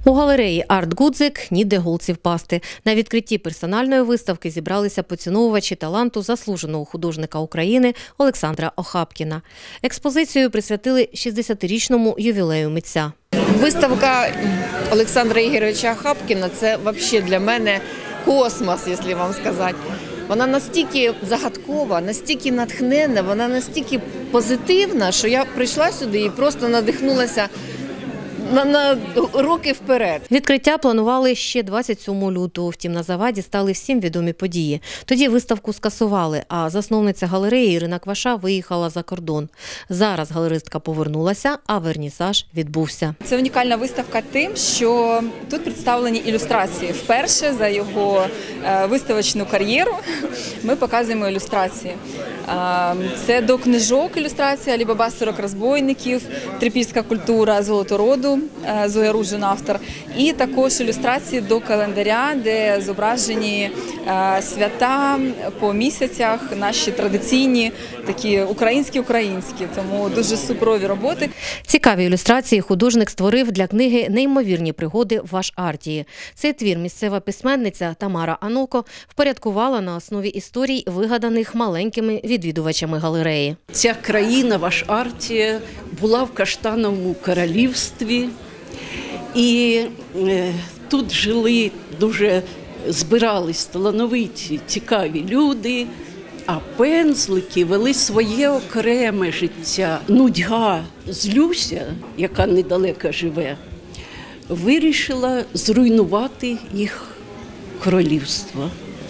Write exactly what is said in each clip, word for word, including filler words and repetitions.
У галереї «Арт Гудзик» ніде голці впасти. На відкритті персональної виставки зібралися поціновувачі таланту заслуженого художника України Олександра Охапкіна. Експозицію присвятили шістдесятирічному ювілею митця. Виставка Олександра Ігоровича Охапкіна – це взагалі для мене космос, якщо вам сказати. Вона настільки загадкова, настільки натхненна, вона настільки позитивна, що я прийшла сюди і просто надихнулася На, на роки вперед. Відкриття планували ще двадцять сьомого лютого, втім на заваді стали всім відомі події. Тоді виставку скасували, а засновниця галереї Ірина Кваша виїхала за кордон. Зараз галеристка повернулася, а вернісаж відбувся. Це унікальна виставка тим, що тут представлені ілюстрації. Вперше за його виставочну кар'єру ми показуємо ілюстрації. Це до книжок ілюстрація «Алі-Баба сорок розбойників», «Трипільська культура Золотороду», Зоя Ружин автор, і також ілюстрації до календаря, де зображені свята по місяцях, наші традиційні, такі українські-українські, тому дуже суперові роботи. Цікаві ілюстрації художник створив для книги «Неймовірні пригоди Ваш-Артії». Цей твір місцева письменниця Тамара Аноко впорядкувала на основі історій, вигаданих маленькими відвідувачами галереї. Ця країна Ваш-Артія була в Каштановому королівстві, і е, тут жили, дуже збирались талановиті, цікаві люди, а пензлики вели своє окреме життя. Нудьга з Люся, яка недалеко живе, вирішила зруйнувати їх королівство.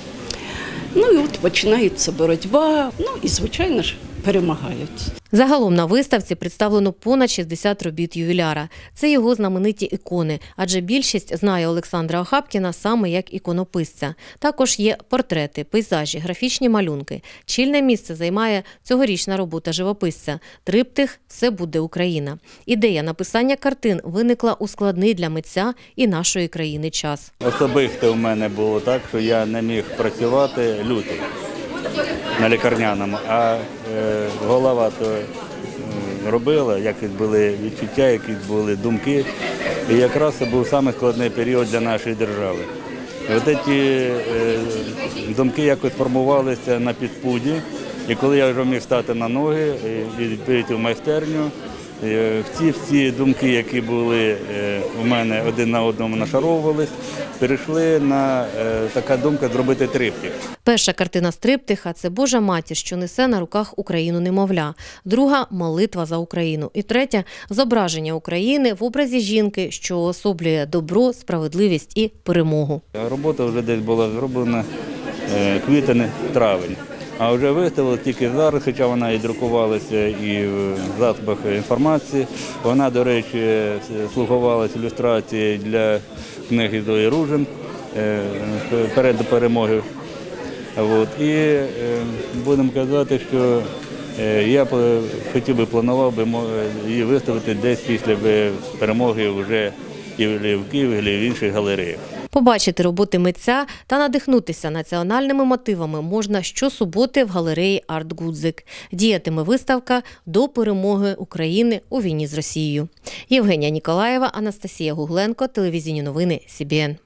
Ну і от починається боротьба, ну і, звичайно ж, перемагають. Загалом на виставці представлено понад шістдесят робіт ювіляра. Це його знамениті ікони, адже більшість знає Олександра Охапкіна саме як іконописця. Також є портрети, пейзажі, графічні малюнки. Чільне місце займає цьогорічна робота живописця – триптих «Все буде Україна». Ідея написання картин виникла у складний для митця і нашої країни час. Особисто у мене було так, що я не міг працювати лютий на лікарняному, а е, голова то е, робила, якісь були відчуття, якісь були думки. І якраз це був самий складний період для нашої держави. І от ці е, думки якось формувалися на підспуді, і коли я вже міг стати на ноги і відповідати в майстерню, всі всі думки, які були у мене один на одному нашаровувались, перейшли на така думка зробити триптих. Перша картина з триптиха – це Божа матір, що несе на руках Україну немовля. Друга – молитва за Україну. І третя – зображення України в образі жінки, що уособлює добро, справедливість і перемогу. Робота вже десь була зроблена квітень-травень. А вже виставили тільки зараз, хоча вона і друкувалася і в засобах інформації. Вона, до речі, слугувалася ілюстрацією для книги Зої Ружин перед перемоги. І будемо казати, що я хотів би, планував би її виставити десь після перемоги вже і в Києві, і в інших галереях. Побачити роботи митця та надихнутися національними мотивами можна щосуботи в галереї «Арт Гудзик». Діятиме виставка до перемоги України у війні з Росією. Євгенія Ніколаєва, Анастасія Гугленко, телевізійні новини Сі Бі Ен.